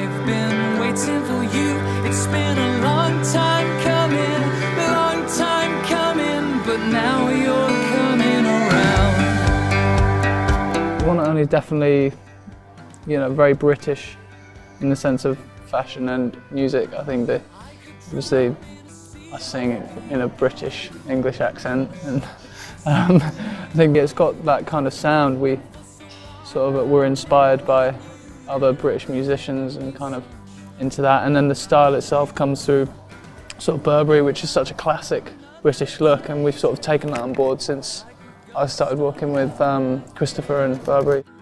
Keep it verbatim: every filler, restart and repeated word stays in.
I've been waiting for you. It's been a long time coming, long time coming, but now you're coming around. One and Only is definitely, you know, very British in the sense of fashion and music. I think that obviously I sing it in a British English accent, and um, I think it's got that kind of sound. We sort of were inspired by other British musicians and kind of into that, and then the style itself comes through sort of Burberry, which is such a classic British look, and we've sort of taken that on board since I started working with um, Christopher and Burberry.